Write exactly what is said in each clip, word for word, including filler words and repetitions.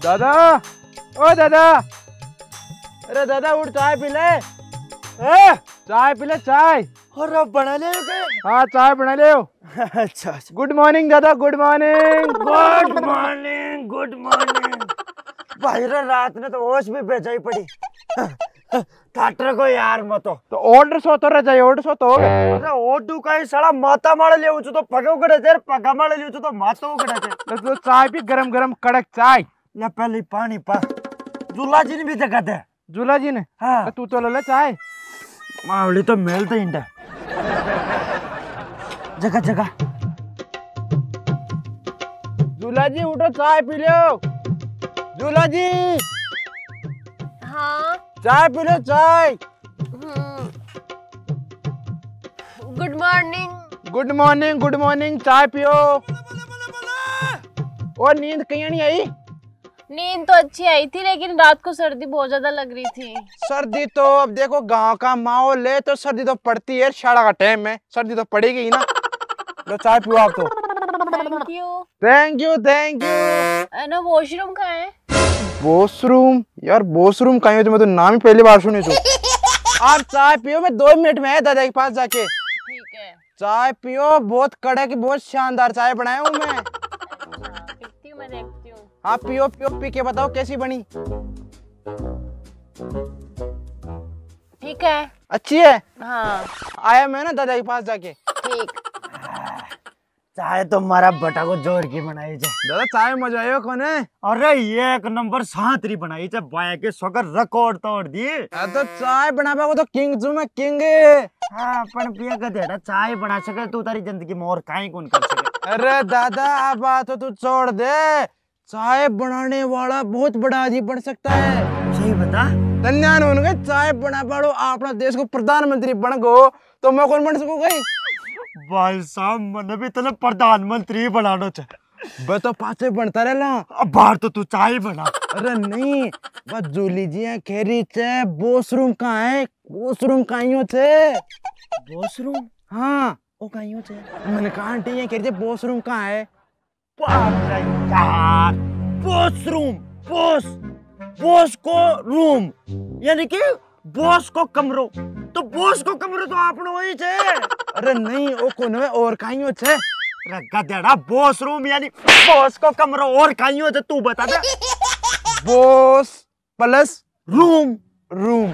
दादा, ओ दादा, अरे दादा उठ चाय पी ले। ए, चाय पी ले चाय। अरे बना ले गए? हाँ चाय बना ले। अच्छा गुड मॉर्निंग दादा, good morning. Good morning good morning. भाई रात में तो होश भी बेचाई पड़ी। ठाटर को यार मतो तो ऑर्डर सो तो रह ऑर्डर सो तो अरे ओटू का ही साला माता मार ले तो पगे उगड़े थे पगा मार ले तो माता उगड़े थे। तो चाय भी गरम गरम कड़क चाय। ले पहले पानी पा। झूला जी ने भी जगह दे। झूला जी ने? हाँ तू तो ले चाय। मावली तो मेल तो इंडा जगह जगह। झूला जी उठो चाय पी लो। झूला जी हाँ चाय पी लो चाय। Good morning. Good morning good morning. चाय पियो। और नींद कहीं नहीं आई? नींद तो अच्छी आई थी लेकिन रात को सर्दी बहुत ज्यादा लग रही थी। सर्दी तो अब देखो गांव का माहौल है तो सर्दी तो पड़ती है। शाला का टाइम है, सर्दी तो पड़ेगी ही ना। लो चाय पियो आप तो। Thank you thank you thank you. ना वॉशरूम कहाँ है? वॉशरूम यार, वॉशरूम कहीं हो? मैं तो नाम ही पहली बार सुनी तू। आप चाय पियो, मैं दो मिनट में है दादा के पास जाके। ठीक है चाय पियो, बहुत कड़क बहुत शानदार चाय बनाया हूँ मैं। पीती हूँ, मैं देखती हूँ। हाँ पियो पियो, पी के बताओ कैसी बनी। ठीक है। अच्छी है? हाँ आया मैं ना दादा के पास जाके। ठीक। चाय तो हमारा बटा को जोड़ के बनाई जाए। दादा चाय मजा आयो कौन है? अरे ये एक नंबर सातरी बनाई जाए। बाया के सोकर रिकॉर्ड तोड़ दी। तो चाय बनाबा को तो किंग जू में किंग। हाँ पण पिया का देड़ा चाय बना सके तू तारी जिंदगी में और काई कौन कर सके। अरे दादा अब बात तो तू छोड़ दे। चाय बनाने वाला बहुत बड़ा आदमी बन सकता है। सही बता। तन्यान उनके चाय बना पाड़ो अपना देश को प्रधानमंत्री बन गो तो मैं कौन बन सकूंगा? भाई साहब मैंने भी तले प्रधानमंत्री बनाना चाहे। बे तो पाचे बनता रहला। अब बाहर तो तू चाय बना। अरे नहीं बस जूली जी है खेरी चे। वॉशरूम कहाँ है? वॉशरूम कहीं चे? वॉशरूम? हाँ ओ कहीं चे? मैंने कहा आंटी है खेरी वॉशरूम कहाँ है? यार वॉशरूम बॉस बॉस को रूम यानी कि बॉस को कमरो तो बॉस को कमरो तो आपने वही चे। अरे नहीं वो कौन है और कहीं चे? रखा देड़ा बॉस रूम यानी बॉस को कमरो और कहीं हो तू बता दे। Boss plus room room.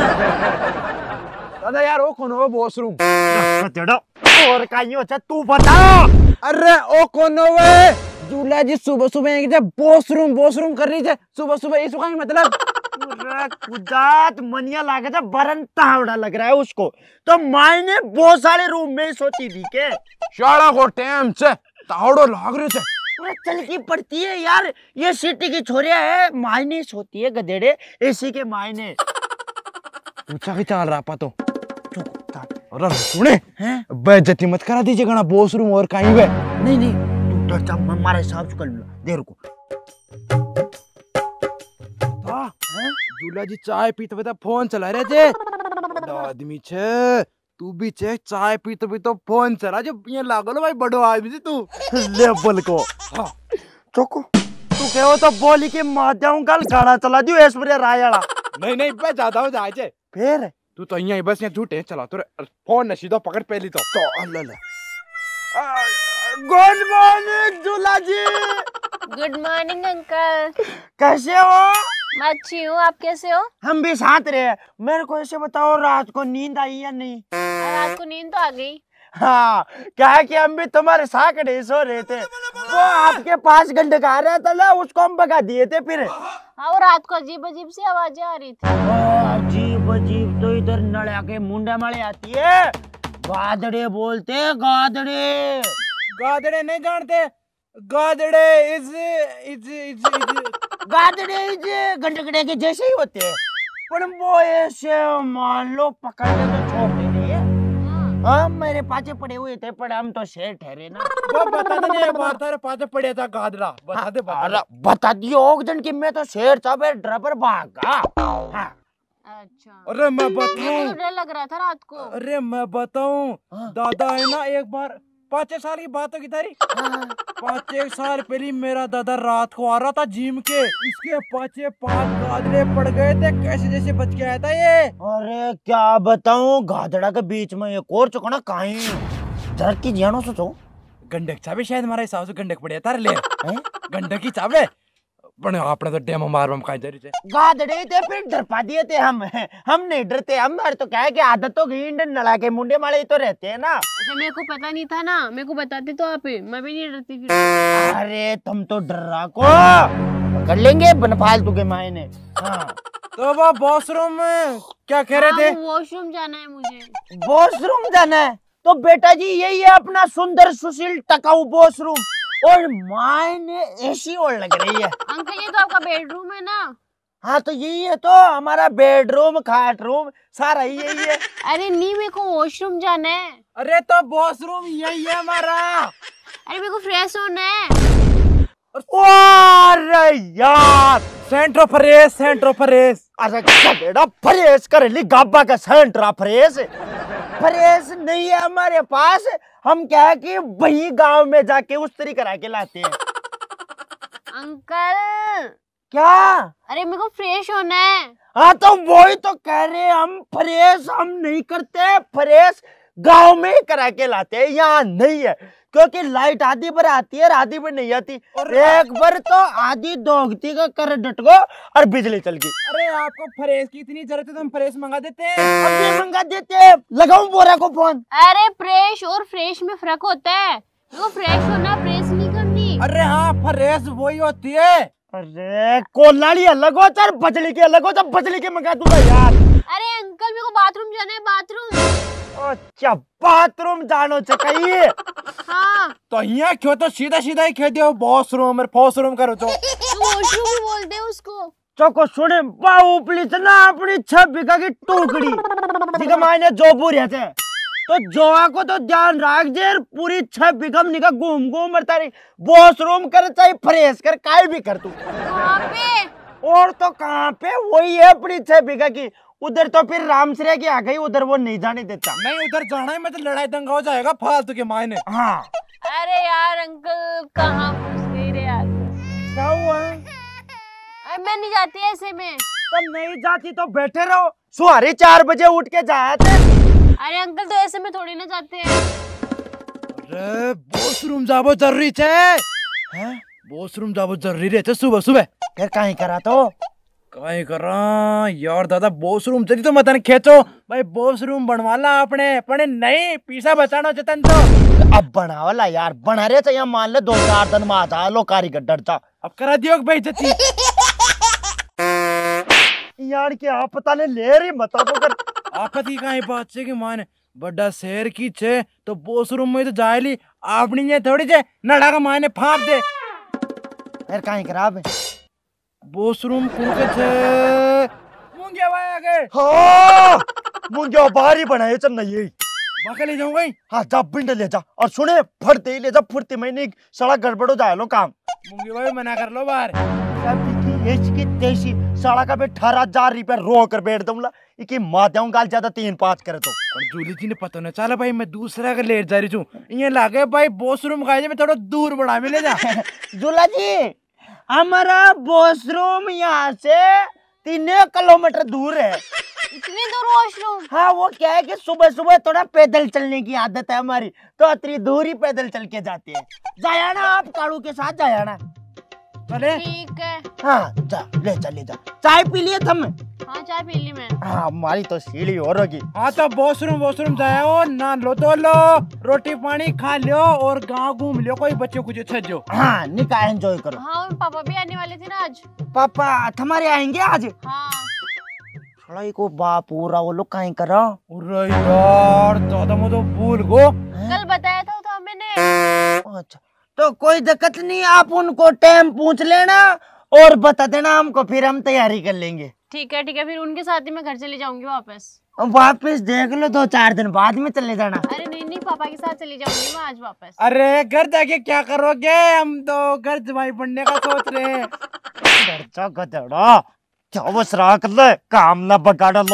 दादा यार वो कौन हो बॉस रूम? रखा देड़ा और कहीं हो तू बता। अरे ओ कौन है? दूल्हा जी सुबह सुबह जब बॉस रूम बॉस रूम कर रही है सुबह सुबह इस का मतलब कुदात मनिया लागे था बरन तावड़ा लग रहा है उसको तो मायने बहुत सारे रूम में सोती थी के शाला को टाइम से तावड़ो लाग रही है। चल की पड़ती है यार। ये सिटी की छोरिया है मायने सोती है गधेड़े इसी के मायने। पूछा कि चल रहा पा तो अरे सुने हैं बेइज्जती मत करा दीजिए गना बॉस रूम और कहीं वे। नहीं नहीं तू डर जा मैं हमारे हिसाब से कर लूंगा देर को। दूल्हा जी चाय पीते पीते फोन चला रहे थे। बड़ा आदमी छे तू भी छे चाय पीते पीते फोन चला जो ये लागलो भाई बड़ो आदमी से तू लेवल को। हाँ चोको तू कहो तो बोली के माध्यम कल गाना चला दियो ऐश्वर्या राय वाला। नहीं नहीं मैं ज्यादा हो जाए छे फिर तू तो यहीं बस यहाँ झूठे चला तो फोन न सीधा पकड़ पहली तो तो अल्लाह। गुड मॉर्निंग दूल्हा जी। Good morning uncle. कैसे हो? मैं अच्छी हूँ, आप कैसे हो? हम भी साथ रहे। मेरे को ऐसे बताओ रात को नींद आई या नहीं? रात को नींद तो आ गई। हाँ क्या है कि हम भी तुम्हारे साथ सो रहे थे वो आपके पास घंटे का रहा था ना उसको हम भगा दिए थे फिर। हाँ वो रात को अजीब अजीब सी आवाजें आ रही थी। अजीब अजीब तो इधर नड़िया के मुंडा माले आती है। गादड़े बोलते गादड़े। गादड़े नहीं जानते? गादड़े इज इज इज गादड़े इज गंडगड़े के जैसे ही होते हैं पर वो ऐसे मान लो पकड़ के तो छोड़ दे रही है। हाँ मेरे पाचे पड़े हुए थे पर हम तो शेर ठहरे ना। वो बता दे नहीं बात तारे पाचे पड़े था गादड़ा बता दे बता दे। बता दियो जन की मैं तो शेर था फिर ड्राइवर भागा। हाँ अच्छा अरे मैं बताऊं डर लग रहा था रात को। अरे मैं बताऊं दादा है ना एक बार पाँच छह साल की बात होगी तारी। पाँच छह साल पहले मेरा दादा रात को आ रहा था जिम के, इसके पाँचे पाँच गादरे पड़ गए थे, कैसे जैसे बच के आया था ये। अरे क्या बताऊं, गादड़ा के बीच में एक और चुकना कहीं जरा की जानो सोचो। गंडक चाबे शायद हमारे हिसाब से गंडक पड़े तार ले गंडक की चाबे पण आपने तो डेमो मार हम खाई जरी थे गादड़े थे फिर डरपा दिए थे हम हम नहीं डरते, हम तो क्या है कि आदत तो गई नला के मुंडे माले तो रहते हैं ना। अच्छा मेरे को पता नहीं था ना, मेरे को बताते तो आप ही, मैं भी नहीं डरती फिर। अरे तुम तो डर्रा को कर लेंगे बन फालतू के मायने। हाँ तो वो वॉशरूम में क्या कह रहे थे? वॉशरूम जाना है मुझे। वॉशरूम जाना है तो बेटा जी यही है अपना सुंदर सुशील टकाऊ वॉशरूम, और मायने एसी और लग रही है। अंकल ये तो आपका बेडरूम है ना? हाँ तो यही है तो हमारा बेडरूम खाट रूम सारा ही यही है। अरे नहीं मेरे को वॉशरूम जाना है। अरे तो वॉशरूम यही है हमारा। अरे मेरे को फ्रेश होना है। अरे यार सेंट्रो फ्रेश सेंट्रो फ्रेश। अरे बेटा फ्रेश कर ली गाबा का सेंट्रा फ्रेश फ्रेश नहीं है हमारे पास, हम क्या है कि वही गांव में जाके उस तरीके करा के लाते हैं। अंकल क्या? अरे मेरे को फ्रेश होना है। हाँ तो वही तो कह रहे हैं, हम फ्रेश हम नहीं करते, फ्रेश गांव में ही करा के लाते हैं, यहाँ नहीं है क्योंकि लाइट आधी पर आती है और आधी पर नहीं आती, और एक बार तो आधी दोगती का कर डटको और बिजली चल गई। अरे आपको फ्रेश की इतनी जरूरत है तो हम फ्रेश मंगा देते हैं। अभी मंगा देते हैं, लगाऊं बोरा को फोन। अरे फ्रेश और फ्रेश में फर्क होता है, मेरे को फ्रेश होना, फ्रेश नहीं करनी। अरे हाँ फ्रेश वही होती है। अरे कोलाड़ी अलग हो चार बजली के अलग हो, तो बजली के मंगा दूंगा यार। अरे अंकल मेरे को बाथरूम जाना है, बाथरूम। अच्छा बाथरूम जानो चाहिए। हाँ तो यहाँ क्यों तो सीधा सीधा ही कह दिया वॉशरूम और वॉशरूम करो तो वॉशरूम भी बोलते हैं उसको। चौको सुने बाऊ प्लीज ना अपनी छह बीघा की टुकड़ी जिका मायने जो पूरी है तो जोआ को तो ध्यान रख जे, पूरी छह बीघा निका घूम घूम मरता रही, वॉशरूम कर चाहे फ्रेश कर काय भी कर तू। कहाँ पे? और तो कहाँ पे, वही है अपनी छह बीघा की, उधर तो फिर रामसरे की आ गई, उधर वो नहीं जाने देता। नहीं उधर जाना है, मतलब लड़ाई दंगा हो जाएगा फालतू के मायने। हाँ अरे यार अंकल कहाँ फंस गई रे यार। क्या हुआ? अरे मैं नहीं जाती ऐसे में। तुम नहीं जाती तो बैठे रहो, सुहारे चार बजे उठ के जाया थे। अरे अंकल तो ऐसे में थोड़ी ना जाते हैं। अरे वॉशरूम जाबो जरूरी है, वॉशरूम जाबो जरूरी रहते सुबह सुबह। फिर कहीं करा तो कहीं कर रहा यार दादा, वॉशरूम चली तो मत खींचो भाई, वॉशरूम बनवा ला आपने पड़े नहीं पीसा बचाना जतन तो। अब बनावला यार, बना रहे थे, मान ले दो चार दिन में आता लो कारीगर डरता। अब करा दियो भाई जती यार के आप पता नहीं ले रही मत कर आपत्ति कहीं बात से कि मान बड़ा शहर की छे तो वॉशरूम में तो जायली आपनी ये थोड़ी छे नड़ा का माने फाप दे। फिर कहीं खराब है वॉशरूम कुनके छे मुंगे भाई आगे। हाँ मुंगे बाहरी बनाए चल नहीं यही बाका ले जाऊंगा। हाँ जा पिंड ले जा, और सुने फट दे ले जा, फुर्ती महीने सड़क गड़बड़ हो जाए लो काम। मुंगे भाई मना कर लो बाहर। इसकी तेजी सड़क पे अठारह हजार रुपया रो कर बैठ दूंगा, इकी माँ गाल ज्यादा तीन पाँच करे तो। और जूली जी ने पता न चला भाई मैं दूसरा का लेट जा रही हूँ, ये लागे भाई वॉशरूम का मैं थोड़ा दूर बढ़ा मिले जा। झूला जी हमारा वॉशरूम यहाँ से तीन किलोमीटर दूर है। इतनी दूर वॉशरूम? हाँ वो क्या है कि सुबह सुबह थोड़ा पैदल चलने की आदत है हमारी, तो इतनी दूर ही पैदल चल के जाते हैं। जाया ना आप काड़ू के साथ जाया ना। चले ठीक है। हाँ जा ले जा ले जा। चाय पी लिए तुम? हाँ चाय पी ली मैं। हाँ हमारी तो सीढ़ी और होगी। हाँ तो वॉशरूम वॉशरूम जाओ ना लो तो लो, रोटी पानी खा लो और गाँव घूम लो, कोई बच्चों कुछ छो। हाँ निकाह एंजॉय करो। हाँ पापा भी आने वाले थे ना आज। पापा तुम्हारे आएंगे आज? हाँ को बाप पूरा वो लोग कहीं करा। अरे यार दादा मुझे भूल गो, कल बताया था तो मैंने। अच्छा तो कोई दिक्कत नहीं, आप उनको टाइम पूछ लेना और बता देना हमको, फिर हम तैयारी कर लेंगे। ठीक है ठीक है, फिर उनके साथ ही मैं घर चली जाऊंगी वापस। वापस देख लो, दो चार दिन बाद में चले जाना। अरे नहीं नहीं पापा के साथ चली जाऊंगी मैं आज वापस। अरे घर जाके क्या करोगे, हम तो घर जमाई पढ़ने का सोच रहे हैं। गधड़ा चौबस रहा कर ले, काम ना बगाड़ लो,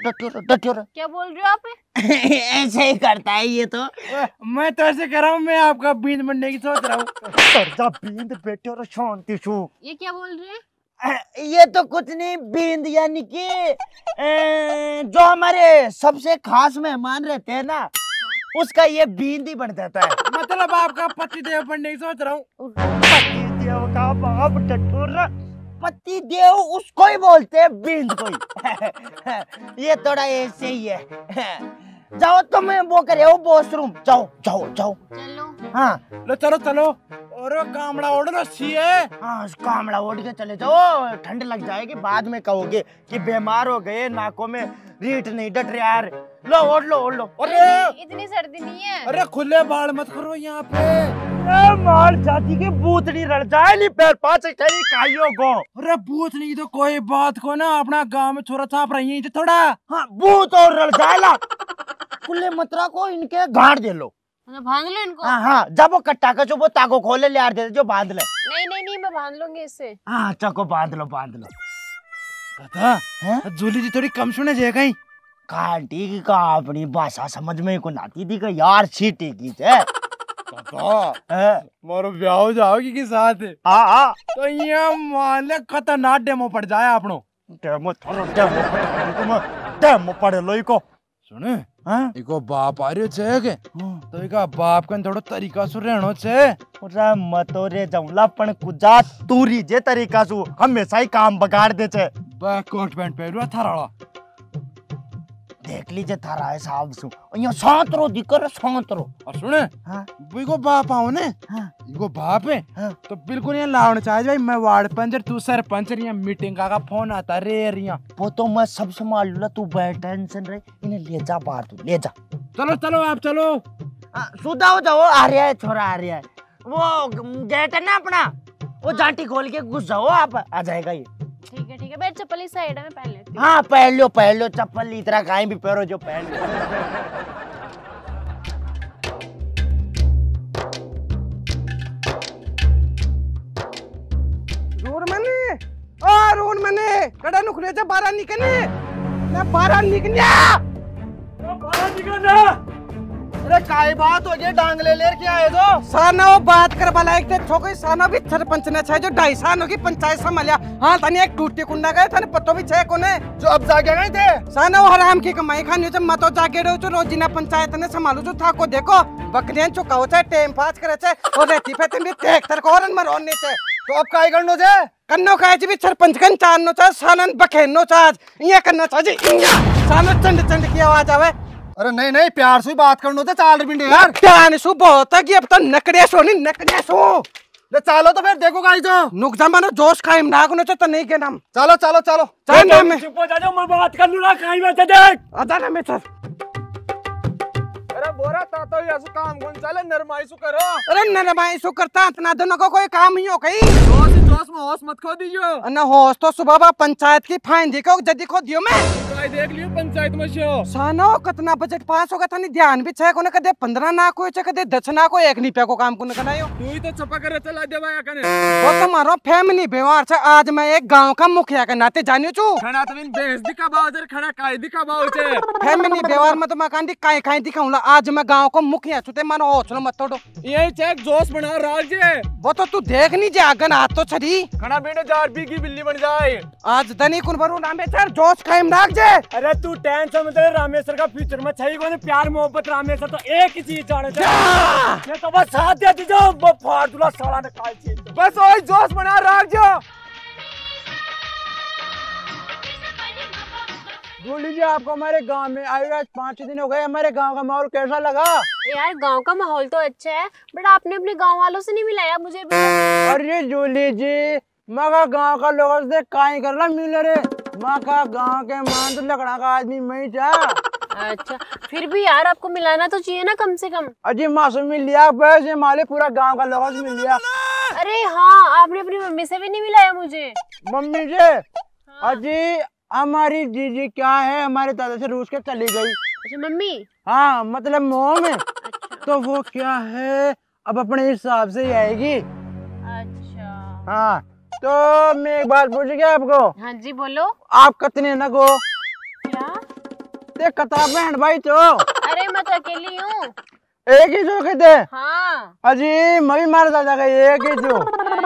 डटोरा डटोरा। क्या बोल रहे हो आप? ऐसे ही करता है ये तो। मैं तो ऐसे कह रहा हूँ, मैं आपका बींद बनने की सोच रहा हूँ। कर्जा बींद बेटे और शांति छू। ये क्या बोल रहे हैं? ये तो कुछ नहीं, बींद यानी कि ए, जो हमारे सबसे खास मेहमान रहते हैं ना, उसका ये बींद ही बन जाता है। मतलब आपका पति देव बनने की सोच रहा हूँ। पति देव का बाप डटोरा, पति देव उसको ही बोलते हैं, बींद को ही। ये थोड़ा ऐसे ही है। जाओ तुम वो करे हो वॉशरूम, जाओ जाओ जाओ। चलो। हाँ लो चलो चलो। और कामड़ा ओढ़ लो सी है। हाँ कामड़ा ओढ़ के चले जाओ, ठंड लग जाएगी, बाद में कहोगे कि बीमार हो गए, नाकों में रीठ नहीं डट रहा यार। लो ओढ़ लो ओढ़ लो। अरे इतनी सर्दी नहीं है। अरे खुले बाल मत करो यहाँ पे। ए, मार जाती के बूतनी रड़ जाए नहीं पैर पाँच कहीं काइयो गो। अरे भूत नहीं तो कोई बात को ना, अपना गांव में छोरा छाप रही है थोड़ा। हाँ भूत और रड़ जाएला। खुले मतरा को इनके गाड़ दे लो। मतलब बांध लो इनको। हाँ हाँ जब वो कट्टा का जो वो ताको खोले ले यार दे जो बांध ले। नहीं नहीं नहीं, मैं बांध लूंगी इससे। हाँ चको बांध लो बांध लो। दादा हैं? जूली जी थोड़ी कम सुने जे कहीं। कांटी की का अपनी भाषा समझ में को नाती थी का यार छीटी की थे। दादा मोरो ब्याह हो जाओगी के साथ। हाँ हाँ तो यहाँ मान ले खतरनाक डेमो पड़ जाए आपनो। डेमो थोड़ा डेमो तुम डेमो पढ़ लो इको। सुने हाँ इको बाप आ रही छे के, तो इका बाप कन थोड़ा तरीका सु रहनो छे। रे मतो रे जमला पण कुजा तूरी जे तरीका सु हमेशा ही काम बगाड़ दे छे। बा कोट पैंट पहनवा थाराला। देख लीजिए थारा है साहब सु यहाँ शांत रो दिकर शांत रो। और सुने हाँ इको बाप आओ ने, हाँ इको बाप है हाँ तो बिल्कुल यहाँ लावना चाहिए भाई। मैं वार्ड पंचर तू सरपंच, यहाँ मीटिंग का फोन आता रे यहाँ। वो तो मैं सब संभाल लूंगा, तू बैठ टेंशन रहे, इन्हें ले जा बाहर, तू ले जा। चलो चलो आप चलो। सुधा हो जाओ, आ रहा है छोरा आ रहा है। वो गेट है ना अपना, वो जाटी खोल के घुस जाओ आप, आ जाएगा ये। ठीक है ठीक है, मैं चप्पल इस साइड में पहन लेती हूँ। हाँ पहन लो पहन लो चप्पल, इतना कहीं भी पहनो जो पहन लो। रोड मने आ रोड मने कड़ा नुखले जा बाहर निकलने ना, बाहर निकलना, बाहर निकलना। अरे काय बात हो गई, डांग ले लेर के आए तो साना वो बात कर वाला एक छोकरी साना भी सरपंच ने छे जो ढाई साल की पंचायत संभालिया। हाँ तने एक टूटी कुंडा गए थाने पत्तो भी छे कोने जो अब जागे गए थे। साना वो हराम की कमाई खानी हो मतो जागे रहो जो रोजीना पंचायत ने संभालू जो था को देखो बकरियां चुकाओ छे टाइम पास करे छे और रहती पे तुम भी देख तर कोरन मरोन ने छे। तो अब काय करनो छे? कन्नो काय जी भी सरपंच कन चाननो छे, सानन बखेनो छे, ये करना छे जी इया सानो चंड चंड की आवाज आवे। अरे नहीं नहीं प्यार से बात करनो थे, चाल बिंडे यार ध्यान सु बहुत है कि अब तो नकड़े सो नहीं नकड़े सो। ले चालो तो फिर देखो गाइस जो नुकसान मानो जोश खाइम नाक नो तो नहीं के नाम। चलो चलो चलो चल ना मैं चुप हो जा, मैं बात कर लूंगा कहीं में से देख। अदा ना मैं सर। अरे बोरा तातो ये सु काम कौन चले नरमाई सु करो। अरे नरमाई सु करता इतना दोनों को कोई काम ही हो गई। जोश जोश में होश मत खो दीजियो। अन्ना होश तो सुबह बा पंचायत की फाइन देखो जदी खो दियो मैं काय देख लियो पंचायत में शो सानो कितना बजट पास होगा था नहीं ध्यान भी छे कोने कदे पंद्रह ना को छे कदे दस ना को एक निपे को काम कोने करायो। तू ही तो छपा करे चला दे भाई कने। वो तो मारो फैमिली व्यवहार छे। आज मैं एक गांव का मुखिया के नाते जानियो छु खड़ा तो बिन बेस दिखा बाव जर खड़ा काय दिखा बाव छे। फैमिली व्यवहार में तो मैं कांडी काय काय दिखाऊंगा। आज मैं गांव को मुखिया छुते मानो हौसलो मत तोड़ो। ये चेक जोश बना राज्य वो तो तू देख नहीं जा अगन हाथ तो छरी खड़ा बेटे जार बी की बिल्ली बन जाए। आज दनी कुन भरू रामेश्वर जोश कायम राख जे। अरे तू टेंशन मत ले, रामेश्वर का फ्यूचर में छई कोने प्यार मोहब्बत रामेश्वर तो एक ही चीज जाने छे। ये तो बस साथ दे दीजो वो फाड़ूला साला ने काय चीज बस ओए जोश बना राख जो। बोल लीजिए आपको हमारे गांव में आए हुए पाँच दिन हो गए, हमारे गांव का माहौल कैसा लगा? यार गांव का माहौल तो अच्छा है, बट आपने अपने गांव वालों से नहीं मिलाया मुझे भी। अरे जूली जी मगा गांव का लोगों से काई करला मिल रे मगा गांव के मान तो लकड़ा का आदमी मैं जा। अच्छा फिर भी यार आपको मिलाना तो चाहिए ना कम से कम। अजी मासूम मिल लिया वैसे माले पूरा गांव का लोगों से मिल लिया। अरे हाँ आपने अपनी मम्मी से भी नहीं मिलाया मुझे। मम्मी से? अजी हमारी जीजी क्या है हमारे दादा से रूस के चली गई। अच्छा मम्मी? हाँ मतलब मोह में। अच्छा। तो वो क्या है अब अपने हिसाब से ही आएगी। अच्छा हाँ तो मैं एक बात पूछ क्या आपको? हाँ जी बोलो। आप कितने नग हो? क्या? देख कता बहन भाई तो अरे मैं तो अकेली हूँ। एक ही जो के थे। हाँ। अजी मैं भी मार दादा का एक ही जो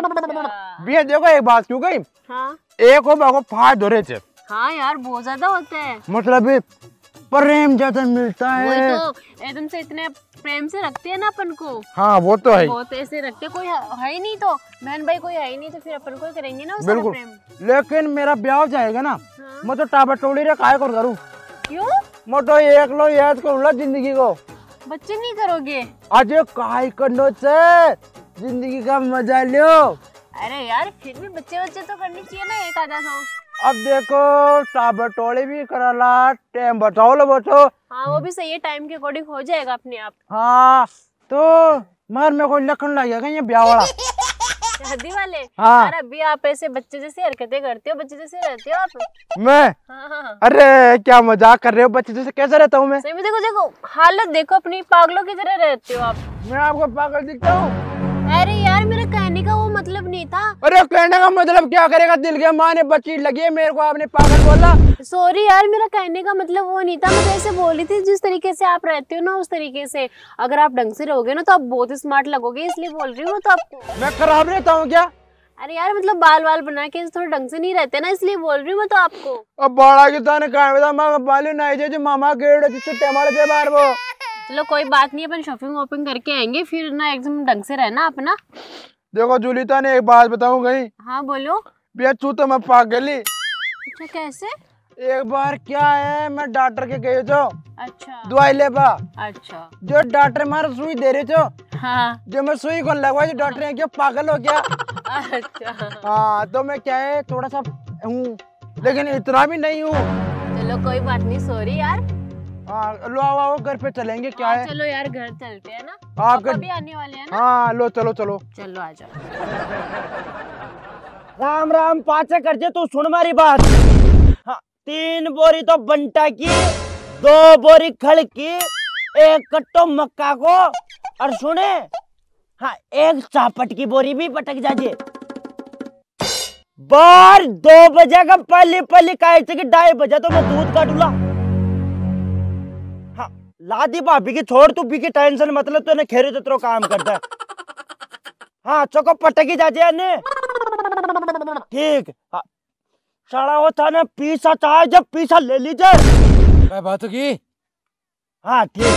भैया देखो एक बात क्यों गई। हाँ एक हो बाको फाड़ धोरे थे। हाँ यार बहुत ज्यादा होते हैं। मतलब प्रेम ज्यादा मिलता वही है। तो एकदम से इतने प्रेम से रखते हैं ना अपन को। हाँ वो तो है। बहुत ऐसे रखते, कोई है ही नहीं तो बहन भाई कोई है ही नहीं तो फिर अपन को ही करेंगे ना वो सारा बिल्कुल। प्रेम। लेकिन मेरा ब्याह हो जाएगा ना। हाँ। मैं तो टाबा टोली रे काय कर करूँ। क्यों मैं तो एक लो याद करूँगा जिंदगी को। बच्चे नहीं करोगे? आज काय करनो से जिंदगी का मजा लो। अरे यार फिर भी बच्चे बच्चे तो करनी चाहिए ना एक आधा सौ। अब देखो टाबर टोले भी कराला टाइम बताओ लो बचो। हाँ वो भी सही है, टाइम के अकॉर्डिंग हो जाएगा अपने आप। हाँ तो मार मेरे को लखन लग गया ये ब्याह वाला। शादी वाले? हाँ। यार अभी आप ऐसे बच्चे जैसे हरकतें करते हो, बच्चे जैसे रहते हो आप। मैं हाँ हाँ। अरे क्या मजाक कर रहे हो, बच्चे जैसे कैसे रहता हूँ मैं। सही में देखो देखो हालत देखो अपनी, पागलों की तरह रहते हो आप। मैं आपको पागल दिखता हूँ? अरे यार मेरा कहने का वो मतलब नहीं था। अरे कहने का मतलब क्या करेगा, दिल के माँ ने बच्ची लगी है मेरे को आपने पागल बोला। सॉरी यार मेरा कहने का मतलब वो नहीं था, मैं तो ऐसे बोल रही थी जिस तरीके से आप रहते हो ना उस तरीके से। अगर आप ढंग से रहोगे ना तो आप बहुत स्मार्ट लगोगे, इसलिए बोल रही हूँ तो आपको। मैं खराब रहता हूँ क्या? अरे यार मतलब बाल वाल बना के थोड़ा ढंग से नहीं रहते ना, इसलिए बोल रही हूँ मैं तो आपको। अब बड़ा की ताने कहा बता मां बालू नहीं जे जो मामा गेड़ छुट्टे मार दे बार वो। चलो कोई बात नहीं, अपन शॉपिंग वॉपिंग करके आएंगे फिर ना, एकदम ढंग से रहना अपना। देखो जूलिता ने एक बात बताऊं गई। हाँ बोलो। भैया तू तो मैं पागल ही। अच्छा कैसे? एक बार क्या है मैं डॉक्टर के गए जो अच्छा दवाई ले बा। अच्छा। जो डॉक्टर मार सुई दे रहे जो हाँ जो मैं सुई को लगवाई जो डॉक्टर ने क्या पागल हो गया। अच्छा हाँ तो मैं क्या है थोड़ा सा हूँ लेकिन इतना भी नहीं हूँ। चलो कोई बात नहीं, सॉरी यार। हाँ लो आओ आओ घर पे चलेंगे क्या हाँ, है। चलो यार घर चलते हैं ना, आपके पापा भी आने वाले हैं ना। हाँ लो चलो चलो। चलो आ जाओ। राम राम पाचे कर जे तू सुन मारी बात। हाँ, तीन बोरी तो बंटा की, दो बोरी खड़ की, एक कट्टो मक्का को, और सुने हाँ एक चापट की बोरी भी पटक जाजे। बार दो बजे का पहली पहली काहे से कि ढाई बजे तो मैं दूध काटूला। हाँ लादी भाभी की छोड़ तू भी की टेंशन मतलब तो ने खेरे तो तेरो काम करता है। हाँ चौको पटकी जाजे ने ठीक। हाँ साला वो था ना पीसा चाहे जब पीसा ले लीजिए। क्या बात की? हाँ ठीक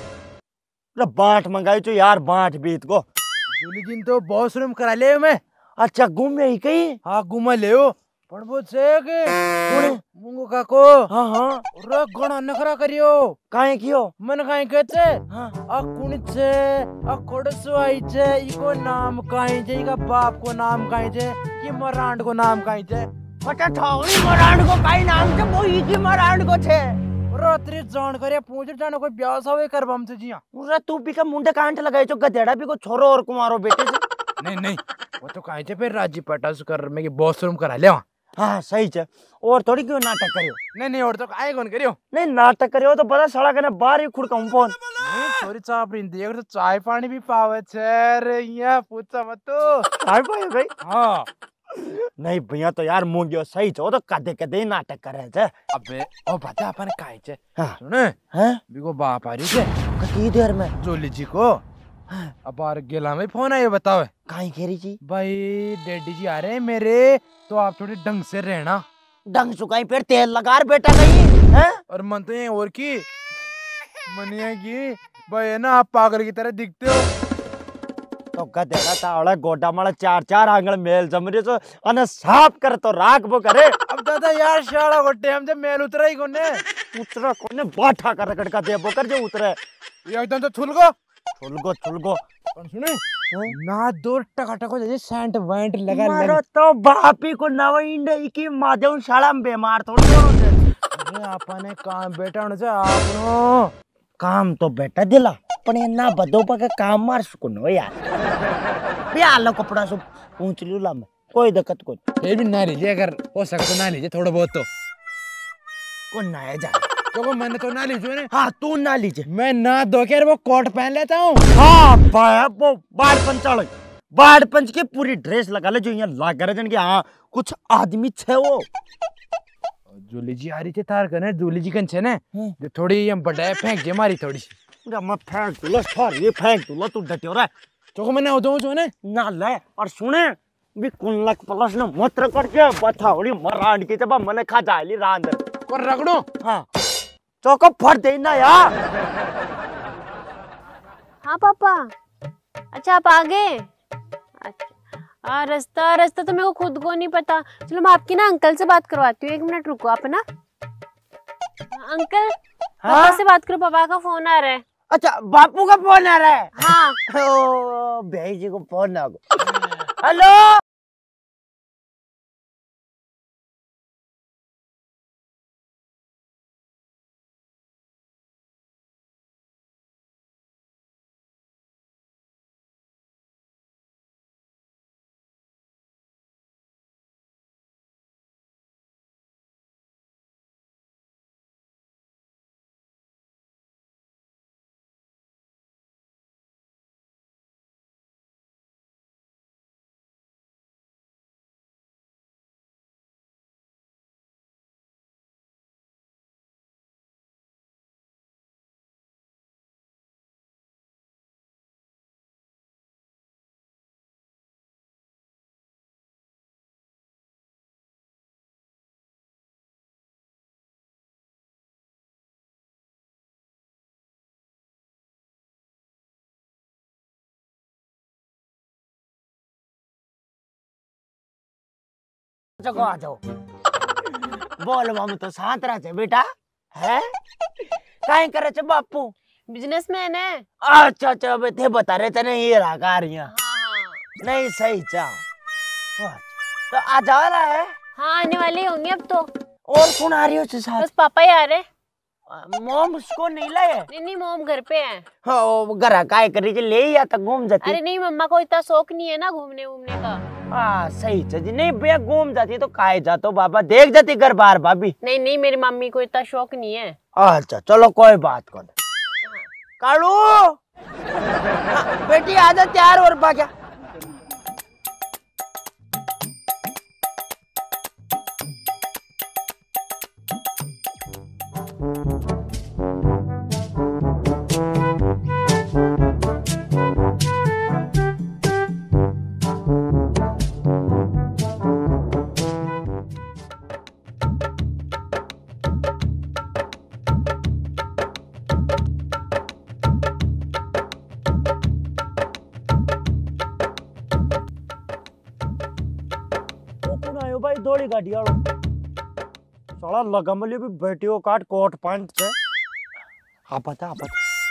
ठीक। बांट मंगाई तो यार बांट बीत को। जूली जिन तो बहुत रूम करा ले मैं। अच्छा घूम ही कहीं। हाँ घुमा ले हो पण वो से के कौन? मुंगो काको। हाँ हाँ रे गणा नखरा करियो काहे कियो? मन काहे कहते हाँ आ कुण छे आ कोडसो आई छे इको नाम काहे छे इका बाप को नाम काहे छे कि मरांड को नाम काहे छे। पता थाउनी मरांड को काई नाम छे वो ई की मरांड को छे। रात्रि जान करे पूछ जानो कोई ब्याह सावे कर बम से जिया। पूरा तू भी का मुंडे कांट लगाई जो गधेड़ा भी को छोरो और कुमारो बेटे से। नहीं नहीं वो तो काहे छे फिर राजी पटास कर में की बॉस रूम करा ले। हाँ सही छे और थोड़ी क्यों नाटक करियो। नहीं नहीं और तो काहे कौन करियो। नहीं नाटक करियो तो बड़ा सड़ा कने बाहर ही खुड़काऊं फोन। थोड़ी चाप रही देख तो चाय पानी भी पावे छे रे यहाँ पूछा मत तो। चाय पाए भाई। हाँ नहीं भैया तो यार मुंह गयो सही छो तो कदे कदे ही नाटक कर रहे थे। अबे ओ बता अपन काहे छे। हाँ सुने हैं बिको बाप आ रही छे कती देर में जोली जी को। अब बार गेला में फोन आयो बताओ काहे खेरी जी। भाई डैडी जी आ रहे हैं मेरे तो आप थोड़ी ढंग से रहना। ढंग सुकाई फिर तेल लगा बेटा कहीं हैं। और मन तो ये और की मनिया की भाई है ना आप पागल की तरह दिखते हो। तो गधेड़ा तावड़ा गोडा माला चार चार आंगल मेल जमरे तो अने साफ कर तो राख वो करे। अब दादा यार शाला गोटे हम जब मेल उतरा ही कोने उतरा कोने बाठा कर रगड़ का दे वो कर जो उतरे एकदम तो थुल गो छुलगो छुलगो। और सुने ना दो टकाटक हो जैसे सेंट वेंट लगा मारो लगा। तो बापी को नव इंडे की माधव शाला में बीमार थोड़ी दोनों से। अरे आपने काम बेटा होने से आपनो काम तो बेटा दिला पण ये ना बदो पका काम मार सुकुन हो यार। भी आलो कपड़ा सब पूछ लूला मैं कोई दिक्कत कोई। फिर भी ना लीजिए अगर हो सके तो ना लीजिए थोड़ा बहुत तो। को ना है जा तो मैंने तो ना लीजिए ने। हाँ तू ना लीजिए मैं ना धो के वो कोट पहन लेता हूँ। हाँ बाया वो बाढ़ पंचाल बाढ़ पंच के पूरी ड्रेस लगा ले जो यहाँ लग रहे जन की हाँ कुछ आदमी छे वो। जूली जी आ रही थी तार कने जूली जी कंचे ने जो थोड़ी हम बड़ा फेंक के मारी थोड़ी सी मैं फेंक दूला सारी फेंक दूला तू डटे हो रहा है तो मैंने होतो जो ने ना ले और सुने भी कुन लक प्लस न मत्र करके बथावड़ी मरांड की तब मने खा जाली रांदर कर रगड़ो हां चौको फट दे ना यार। हाँ पापा। अच्छा आप आ गए। अच्छा हाँ रास्ता रास्ता तो मेरे को खुद को नहीं पता। चलो मैं आपकी ना अंकल से बात करवाती हूँ, एक मिनट रुको आप ना। अंकल हाँ? पापा से बात करो, पापा का फोन आ रहा है। अच्छा बापू का फोन आ रहा है। हाँ ओ भाई जी को फोन आ गया। हेलो चको आ जाओ। बोल मामू तो साथ रहा छे बेटा है काहे करे छे बापू बिजनेसमैन है। अच्छा अच्छा बे थे बता रहे थे नहीं ये रहा रिया हाँ नहीं सही चा तो आ जा रहा है। हाँ आने वाले होंगे अब तो। और कौन आ रही हो साथ? बस पापा ही आ रहे। मोम उसको नहीं लाए? नहीं नहीं मोम घर पे है। हाँ घर काय करी जे ले या तक घूम जाती। अरे नहीं मम्मा को इतना शौक नहीं है ना घूमने घूमने का। हाँ सही जी नहीं भैया घूम जाती तो काय जातो बाबा देख जाती घर बार भाभी। नहीं नहीं मेरी मम्मी को इतना शौक नहीं है। अच्छा चलो कोई बात कौन। कालू बेटी आजा तैयार और भाग्या। भाई दौड़ी गाड़ी आलो साला लगमली भी बैठियो काट कोट पैंट से हाँ पता पता।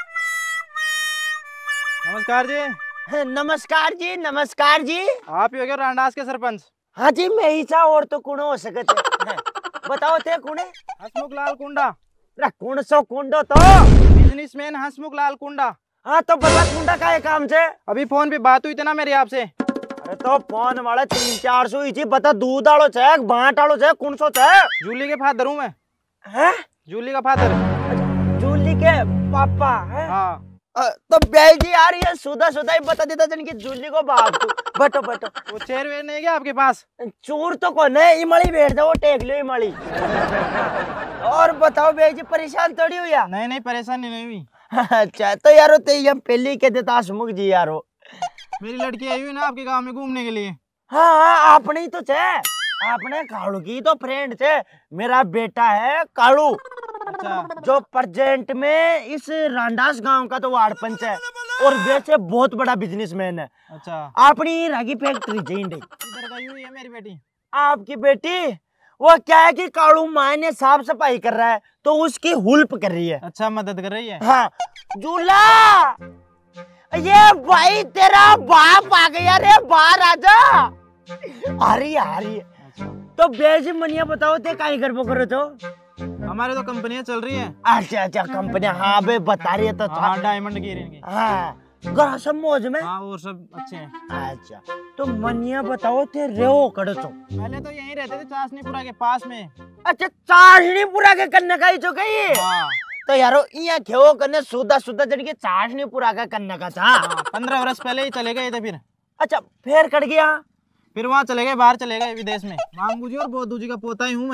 नमस्कार जी। नमस्कार जी नमस्कार जी। आप ही हो क्या रांडास के सरपंच? हाँ जी मैं ही चा और तो कौन हो सके थे। बताओ थे कौन है? हसमुख लाल कुंडा। रे कौन सो कुंडो तो बिजनेसमैन हसमुख लाल कुंडा। हाँ तो बता कुंडा का है काम से? अभी फोन पे बात हुई थी ना मेरी आपसे। अरे तो फोन वाला तीन चार सौ ही बता दूध आलो छे बांट आलो छे कौन सो छे? जूली के फादर हूँ मैं। हैं? जूली का फादर। जूली के पापा है? हाँ। तो बेई जी यार ये सुधा सुधा ही बता देता जन की जूली को बाप तू बटो बटो। वो चेयर वेयर नहीं क्या आपके पास? चूर तो कौन है इमली बैठ जाओ टेक लो इमली। और बताओ बेई जी परेशान थोड़ी हुई या? नहीं नहीं परेशानी नहीं हुई। अच्छा तो यारो ते ये पहली के देता हसमुख जी यारो। मेरी लड़की आई हुई ना आपके गांव में घूमने के लिए। हाँ हाँ आपने ही तो छे आपने कालू की तो फ्रेंड छे। मेरा बेटा है कालू। अच्छा। जो प्रेजेंट में इस रांडास गांव का तो वार्ड पंच है और वैसे बहुत बड़ा बिजनेसमैन है। अच्छा। अपनी रागी फैक्ट्री जेंडे इधर गई हुई है मेरी बेटी। आपकी बेटी वो क्या है कि कालू माँ ने साफ सफाई कर रहा है तो उसकी हेल्प कर रही है। अच्छा मदद कर रही है। हाँ झूला ये भाई तेरा बाप आ गया रे बाहर आजा। आ रही है आ रही है। अच्छा। तो बेजी मनिया बताओ ते काहे घर करो तो? हमारे तो कंपनियां चल रही है। अच्छा अच्छा कंपनियां हाँ बे बता रही है तो हाँ डायमंड की इनकी। हाँ घर सब मौज में। हाँ और सब अच्छे हैं। अच्छा तो मनिया बताओ ते रेहो कड़ो तो? पहले तो यहीं रहते थे चाशनीपुरा के पास में। अच्छा चाशनीपुरा के कन्ने का ही जो गई। हाँ। तो यारो यहाँ खेओ कन्ने सुधा सुधा जन के चाशनीपुरा का कन्ने का था। पंद्रह वर्ष पहले ही चले गए थे फिर। अच्छा फिर कट गया? फिर वहाँ चले गए बाहर चले गए विदेश में। मांगू जी और बोधू जी का पोता ही हूँ मैं।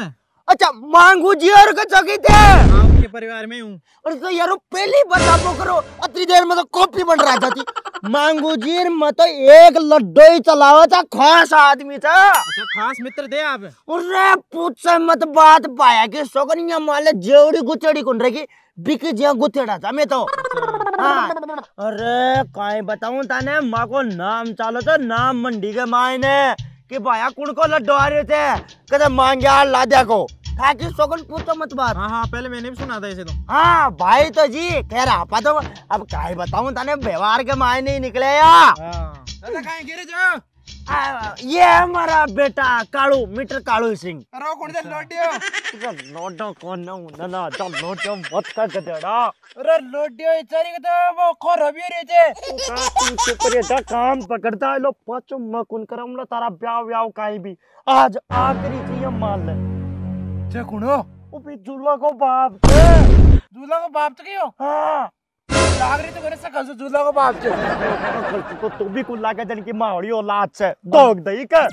अच्छा मांगू जी और का चौकी थे आपके परिवार में हूँ। और तो यारो पहली बताबो करो अतरी देर में तो कॉपी बन रहा था मांगू जी में तो एक लड्डो ही चलावा था खास आदमी था। अच्छा खास मित्र थे आप। अरे पूछ मत बात पाया कि सोगनिया माले जेवड़ी गुचड़ी कुन रही बिक जिया गुथेड़ा था मैं तो। हाँ अरे काई बताऊं ताने माँ को नाम चालो तो नाम मंडी के मायने कि भाया कुण को लड्डो आ रहे थे कहते मांग्या लाद्या को ताकि सोगन पूछो मत बात। हाँ हाँ पहले मैंने भी सुना था इसे तो। हाँ भाई तो जी कह रहा पा तो अब काई बताऊं ताने व्यवहार के मायने ही निकले यार। हाँ कहीं गिरे जाओ। आ, ये हमारा बेटा कालू मीटर कालू सिंह। अरे कौन से लोटियो? लोटो कौन ना ना तो लोटो मत कर गधेड़ा। अरे लोटियो इचारी के तो वो खो रवि रे जे। तुम सुपर ये काम पकड़ता है लो पाचो मकुन करम लो तारा ब्याह ब्याह काई भी आज आखिरी जी मान ले। जे कुणो? ओ भी झूला को बाप थे। झूला को बाप तो क्यों? हाँ लाग रही तो करे सकल से झूला को बाप से। तो तू भी कुल लागे जन की मावड़ी औलाद से दोग दई कर।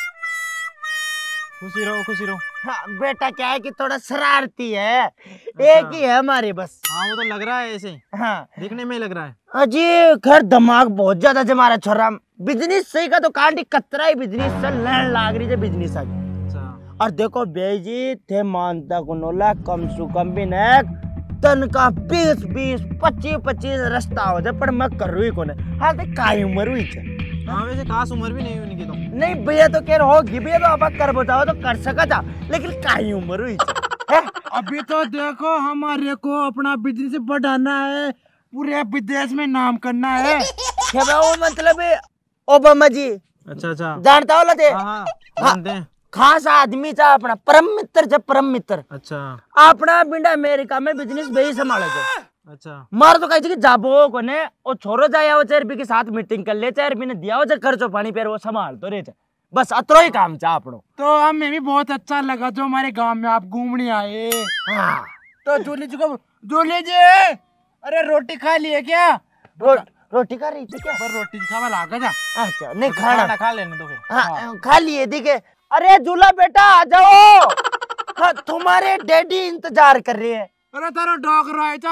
खुशी रहो खुशी रहो। हाँ बेटा क्या है कि थोड़ा शरारती है एक ही है हमारे बस। हाँ वो तो लग रहा है ऐसे। हाँ दिखने में ही लग रहा है। अजी खैर दिमाग बहुत ज्यादा है हमारा छोरा बिजनेस सही का तो कांटी कतरा ही बिजनेस से लैंड लाग रही है बिजनेस आज। और देखो बेई जी थे मानता कुनोला कम सु कम भी न तन का बीस बीस पच्चीस पच्चीस रास्ता हो जाए पर मैं कर रही कौन है। हाँ तो काई उम्र हुई है। हाँ वैसे खास उम्र भी नहीं उनकी तो। नहीं भैया तो कह होगी भैया तो अब कर बताओ तो कर सका था लेकिन काई उम्र हुई है। अभी तो देखो हमारे को अपना बिजनेस बढ़ाना है पूरे विदेश में नाम करना है। क्या वो मतलब है ओबामा जी। अच्छा अच्छा जानता हो लते। हाँ हाँ जानते हैं। खास आदमी था अपना परम मित्र जब परम मित्र। अच्छा अपना बिंडा अमेरिका में बिजनेस बेही संभाले थे। अच्छा मार तो कही जाबो कोने ओ छोरो जाया वो चार के साथ मीटिंग कर ले चार भी ने दिया हो खर्चो पानी पे वो संभाल तो रे बस अतरो ही काम चा अपनो। तो हमें भी बहुत अच्छा लगा जो हमारे गांव में आप घूमने आए। हाँ तो जूली जी को जूली जी अरे रोटी खा लिए क्या? रो, रोटी खा रही थी क्या? पर रोटी खावा लागा जा। अच्छा नहीं खाना खा लेने तो फिर। हाँ खा लिए दिखे। अरे झूला बेटा आ जाओ। हाँ तुम्हारे डैडी इंतजार कर रहे हैं। अरे तारो डोकरा है